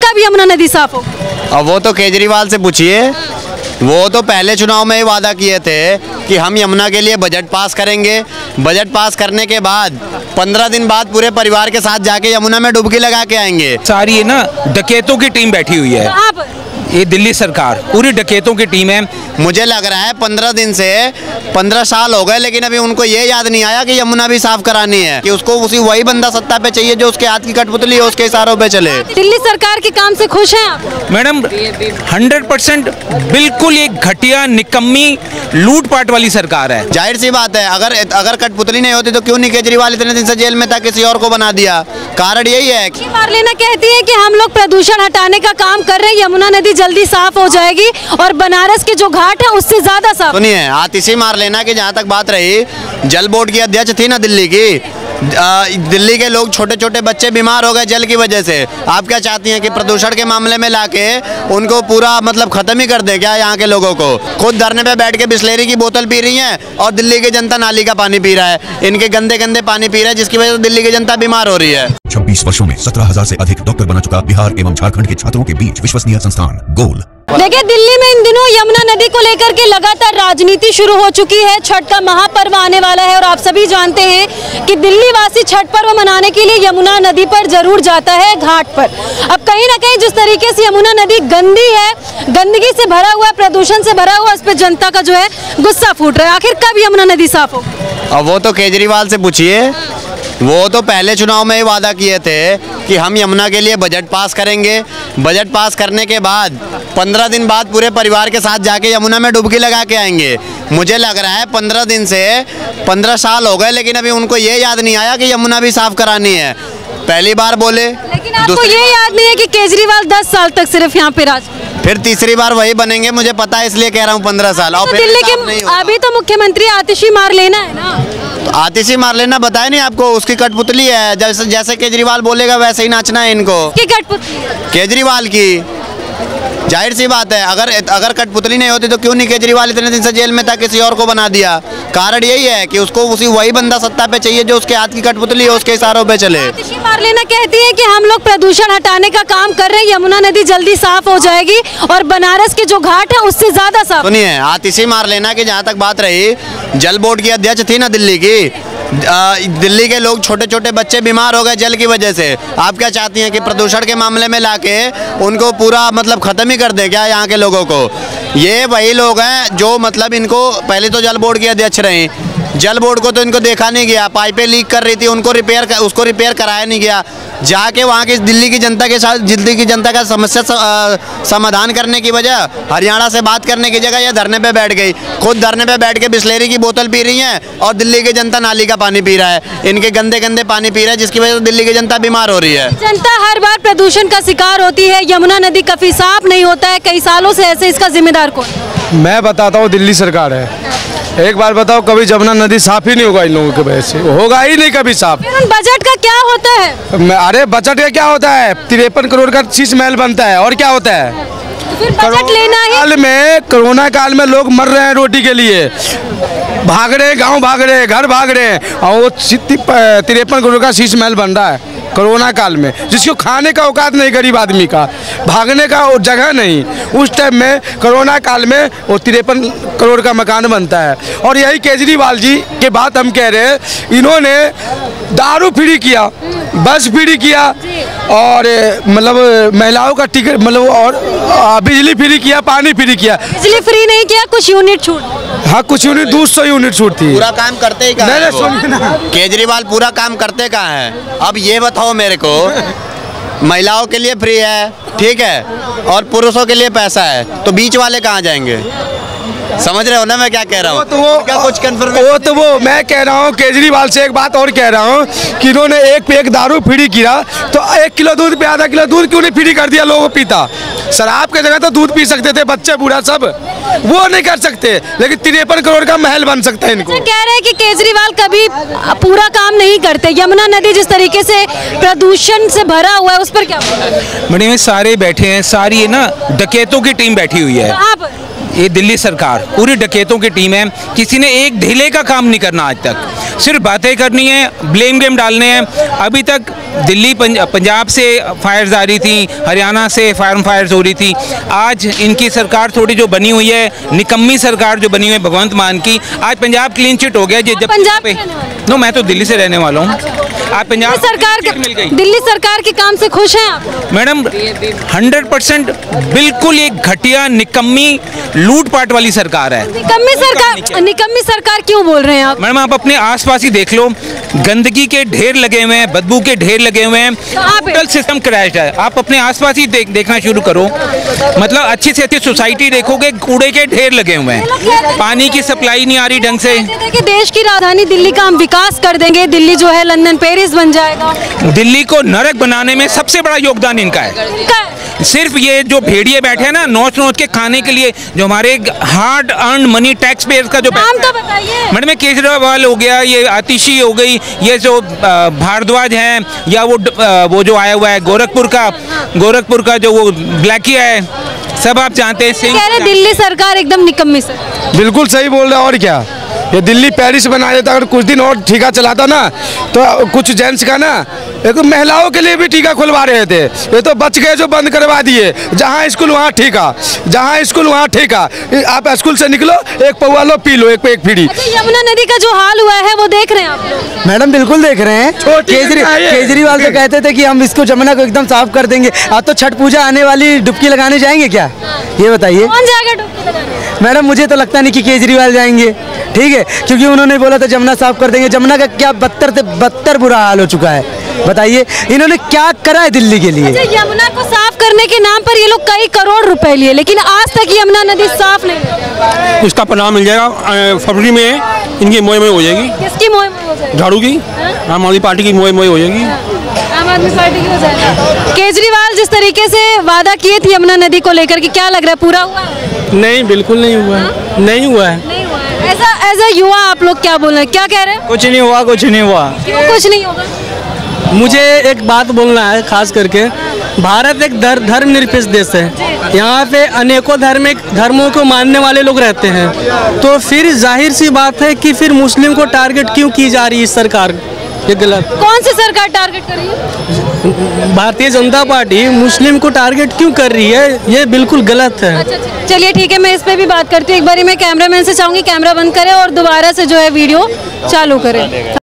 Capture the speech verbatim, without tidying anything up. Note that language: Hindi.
कब यमुना नदी साफ हो? अब वो तो केजरीवाल से पूछिए। वो तो पहले चुनाव में ही वादा किए थे कि हम यमुना के लिए बजट पास करेंगे। बजट पास करने के बाद पंद्रह दिन बाद पूरे परिवार के साथ जाके यमुना में डुबकी लगा के आएंगे। सारी है ना डकैतों की टीम बैठी हुई है। ये दिल्ली सरकार पूरी डकैतों की टीम है। मुझे लग रहा है पंद्रह दिन से पंद्रह साल हो गए, लेकिन अभी उनको ये याद नहीं आया कि यमुना भी साफ करानी है, कि उसको उसी वही बंदा सत्ता पे चाहिए जो उसके हाथ की कठपुतली है, उसके इशारों पे चले। दिल्ली सरकार के काम से खुश हैं आप? मैडम हंड्रेड परसेंट बिल्कुल एक घटिया निकम्मी लूटपाट वाली सरकार है। जाहिर सी बात है, अगर अगर कठपुतली नहीं होती तो क्यों नहीं केजरीवाल इतने दिन से जेल में था, किसी और को बना दिया? कारण यही है। मारलेना कहती है कि हम लोग प्रदूषण हटाने का काम कर रहे हैं, यमुना नदी जल्दी साफ हो जाएगी और बनारस के जो घाट है उससे ज्यादा साफ। सुनिए, आतिशी मारलेना की जहाँ तक बात रही, जल बोर्ड की अध्यक्ष थी ना दिल्ली की, आ, दिल्ली के लोग छोटे छोटे बच्चे बीमार हो गए जल की वजह से। आप क्या चाहती हैं कि प्रदूषण के मामले में लाके उनको पूरा मतलब खत्म ही कर दे क्या यहाँ के लोगों को? खुद धरने पे बैठ के बिस्लेरी की बोतल पी रही हैं और दिल्ली की जनता नाली का पानी पी रहा है, इनके गंदे गंदे पानी पी रहा है, जिसकी वजह से दिल्ली की जनता बीमार हो रही है। छब्बीस वर्षों में सत्रह हजार से अधिक डॉक्टर बना चुका बिहार एवं झारखंड के छात्रों के बीच विश्वसनीय संस्थान गोल। देखिए, दिल्ली में इन दिनों यमुना नदी को लेकर के लगातार राजनीति शुरू हो चुकी है। छठ का महापर्व आने वाला है और आप सभी जानते हैं कि दिल्ली वासी छठ पर्व मनाने के लिए यमुना नदी पर जरूर जाता है, घाट पर। अब कहीं ना कहीं जिस तरीके से यमुना नदी गंदी है, गंदगी से भरा हुआ, प्रदूषण से भरा हुआ, उस पर जनता का जो है गुस्सा फूट रहा है। आखिर कब यमुना नदी साफ हो? अब वो तो केजरीवाल से पूछिए। वो तो पहले चुनाव में ही वादा किए थे कि हम यमुना के लिए बजट पास करेंगे। बजट पास करने के बाद पंद्रह दिन बाद पूरे परिवार के साथ जाके यमुना में डुबकी लगा के आएंगे। मुझे लग रहा है पंद्रह दिन से पंद्रह साल हो गए, लेकिन अभी उनको ये याद नहीं आया कि यमुना भी साफ करानी है। पहली बार बोले, लेकिन आपको ये याद नहीं है कि केजरीवाल दस साल तक सिर्फ यहाँ पे राज, फिर तीसरी बार वही बनेंगे। मुझे पता है, इसलिए कह रहा हूँ पंद्रह साल। और तो दिल्ली के अभी तो मुख्यमंत्री आतिशी मारलेना है ना। तो आतिशी मारलेना बताया नहीं आपको, उसकी कठपुतली है। जैसे जैसे केजरीवाल बोलेगा वैसे ही नाचना है इनको। की कठपुतली केजरीवाल की। जाहिर सी बात है, अगर अगर कठपुतली नहीं होती तो क्यों नहीं केजरीवाल इतने दिन से जेल में था, किसी और को बना दिया? कारण यही है कि उसको उसी वही बंदा सत्ता पे चाहिए जो उसके हाथ की कठपुतली है, उसके इशारों पे चले। आतिशी मारलेना कहती है कि हम लोग प्रदूषण हटाने का काम कर रहे हैं, यमुना नदी जल्दी साफ हो जाएगी और बनारस के जो घाट है उससे ज्यादा साफ। सुनिए, आतिशी मारलेना की जहाँ तक बात रही, जल बोर्ड की अध्यक्ष थी ना दिल्ली की, आ, दिल्ली के लोग छोटे छोटे बच्चे बीमार हो गए जल की वजह से। आप क्या चाहती हैं कि प्रदूषण के मामले में लाके उनको पूरा मतलब खत्म ही कर दे क्या यहाँ के लोगों को? ये वही लोग हैं जो मतलब इनको पहले तो जल बोर्ड की अध्यक्ष रही, जल बोर्ड को तो इनको देखा नहीं गया, पाइपें लीक कर रही थी, उनको रिपेयर कर, उसको रिपेयर कराया नहीं गया। जाके वहाँ की दिल्ली की जनता के साथ दिल्ली की जनता का समस्या समाधान करने की वजह हरियाणा से बात करने की जगह ये धरने पे बैठ गई। खुद धरने पे बैठ के बिस्लेरी की बोतल पी रही हैं और दिल्ली की जनता नाली का पानी पी रहा है, इनके गंदे गंदे पानी पी रहा है, जिसकी वजह से दिल्ली की जनता बीमार हो रही है। जनता हर बार प्रदूषण का शिकार होती है, यमुना नदी कभी साफ नहीं होता है कई सालों से ऐसे, इसका जिम्मेदार कौन? मैं बताता हूँ, दिल्ली सरकार है। एक बार बताओ, कभी यमुना नदी साफ ही नहीं होगा इन लोगों की वजह से, होगा ही नहीं कभी साफ। बजट का क्या होता है? अरे बजट का क्या होता है? तिरपन करोड़ का शीश महल बनता है, और क्या होता है? फिर बजट लेना ही। काल में, कोरोना काल में लोग मर रहे हैं रोटी के लिए, भाग रहे, गांव भाग रहे, घर भाग रहे, और वो तिरपन करोड़ का शीश महल बन रहा है कोरोना काल में, जिसको खाने का औकात नहीं गरीब आदमी का, भागने का जगह नहीं। उस टाइम में कोरोना काल में वो तिरपन करोड़ का मकान बनता है। और यही केजरीवाल जी के बात हम कह रहे हैं, इन्होंने दारू फ्री किया, बस फ्री किया, और मतलब महिलाओं का टिकट मतलब, और बिजली फ्री किया, पानी फ्री किया। बिजली फ्री नहीं किया, कुछ यूनिट छूट। हाँ, कुछ यूनिट, दो सौ यूनिट छूट थी। पूरा काम करते ही कहाँ है वो? केजरीवाल पूरा काम करते कहाँ है? अब ये बताओ मेरे को, महिलाओं के लिए फ्री है, ठीक है, और पुरुषों के लिए पैसा है, तो बीच वाले कहाँ जाएंगे? समझ रहे हो ना मैं क्या कह रहा हूँ? तो वो क्या कुछ कंफर्मेशन? वो तो वो मैं कह रहा हूँ, केजरीवाल से एक बात और कह रहा हूँ कि इन्होंने एक पे एक दारू फ्री किया, तो एक किलो दूध पे आधा किलो दूध क्यों नहीं फ्री कर दिया? लोगों पीता, शराब की जगह तो दूध पी सकते थे बच्चे बूढ़ा सब, वो नहीं कर सकते, लेकिन तिरपन करोड़ का महल बन सकता है इनको। कह रहे हैं कि केजरीवाल कभी पूरा काम नहीं करते। यमुना नदी जिस तरीके से प्रदूषण से भरा हुआ है, उस पर क्या? मैडम सारे बैठे हैं, सारी है ना डकैतों की टीम बैठी हुई है। ये दिल्ली सरकार पूरी डकैतों की टीम है, किसी ने एक ढीले का काम नहीं करना आज तक, सिर्फ बातें करनी है, ब्लेम गेम डालने हैं। अभी तक दिल्ली पंजाब से फायर्स आ रही थी, हरियाणा से फार्म फायर्स हो रही थी। आज इनकी सरकार थोड़ी जो बनी हुई है, निकम्मी सरकार जो बनी हुई है भगवंत मान की, आज पंजाब क्लीन चिट हो गया। जब पंजाब पे नो, मैं तो दिल्ली से रहने वाला हूँ। आप पंजाब सरकार के मिल गई। दिल्ली सरकार के काम से खुश हैं आप? मैडम हंड्रेड परसेंट बिल्कुल एक घटिया निकम्मी लूटपाट वाली सरकार है। निकम्मी सरकार, निकम्मी सरकार क्यों बोल रहे हैं आप? मैडम आप अपने आसपास ही देख लो, गंदगी के ढेर लगे हुए हैं, बदबू के ढेर लगे हुए हैं, टोटल सिस्टम क्रैश है। आप अपने आसपास ही देख, देखना शुरू करो, मतलब अच्छी से अच्छी सोसाइटी देखोगे, कूड़े के ढेर लगे हुए हैं, पानी की सप्लाई नहीं आ रही ढंग से। कि देश की राजधानी दिल्ली का हम विकास कर देंगे, दिल्ली जो है लंदन पेरिस बन जाएगा। दिल्ली को नरक बनाने में सबसे बड़ा योगदान इनका है। सिर्फ ये जो भेड़िए बैठे हैं ना नोच नोच के खाने के लिए, जो हमारे hard earn money tax payers का जो नाम तो बताइए। मैडम केजरीवाल हो गया, ये आतिशी हो गई, ये जो भारद्वाज हैं, या वो वो जो आया हुआ है गोरखपुर का गोरखपुर का जो वो ब्लैकिया है, सब आप जानते हैं। कह रहे दिल्ली सरकार एकदम निकम्मी से। बिल्कुल सही बोल रहे हैं, और क्या। ये दिल्ली पेरिस बना देता, अगर कुछ दिन और ठीका चलाता ना तो कुछ जेंट्स का ना एक महिलाओं के लिए भी टीका खुलवा रहे थे। ये तो बच गए जो बंद करवा दिए। जहाँ स्कूल वहाँ ठीका, जहाँ स्कूल वहाँ ठीका। आप स्कूल से निकलो, एक पौवा लो, पी लो, एक पे एक फ्री। अच्छा, यमुना नदी का जो हाल हुआ है वो देख रहे हैं आप लोग? मैडम बिल्कुल देख रहे हैं। केजरी केजरीवाल तो कहते थे कि हम इसको जमुना को एकदम साफ कर देंगे। आज तो छठ पूजा आने वाली, डुबकी लगाने जाएंगे क्या, ये बताइए? कौन जाएगा डुबकी लगाने? मैडम मुझे तो लगता नहीं कि केजरीवाल जाएंगे, ठीक है, क्योंकि उन्होंने बोला था जमुना साफ कर देंगे। जमुना का क्या बदतर से बदतर बुरा हाल हो चुका है, बताइए इन्होंने क्या करा है दिल्ली के लिए? अच्छा, यमुना को साफ करने के नाम पर ये लोग कई करोड़ रुपए लिए, लेकिन आज तक यमुना नदी साफ नहीं। इसका परिणाम मिल जाएगा फरवरी में, इनकी मुहिम हो जाएगी। किसकी मुहिम हो जाएगी? झाड़ू की, आम आदमी पार्टी की मुहिम हो जाएगी। आम आदमी पार्टी की हो जाएगी। केजरीवाल जिस तरीके से वादा किए थे यमुना नदी को लेकर के, क्या लग रहा है पूरा हुआ? नहीं, बिल्कुल नहीं हुआ है, नहीं हुआ है। नहीं हुआ है। ऐसा एज अ युवा आप लोग क्या बोल रहे हैं, क्या कह रहे हैं? कुछ नहीं हुआ, कुछ नहीं हुआ, क्यों कुछ नहीं होगा? मुझे एक बात बोलना है खास करके, भारत एक धर, धर्मनिरपेक्ष देश है। यहाँ पे अनेकों धर्म धर्मों को मानने वाले लोग रहते हैं, तो फिर जाहिर सी बात है कि फिर मुस्लिम को टारगेट क्यों की जा रही है सरकार? ये गलत। कौन सी सरकार टारगेट कर रही है? भारतीय जनता पार्टी मुस्लिम को टारगेट क्यों कर रही है? ये बिल्कुल गलत है। अच्छा, चलिए ठीक है, मैं इस पे भी बात करती हूँ। एक बारी मैं कैमरामैन से चाहूँगी कैमरा बंद करें और दोबारा से जो है वीडियो चालू करें।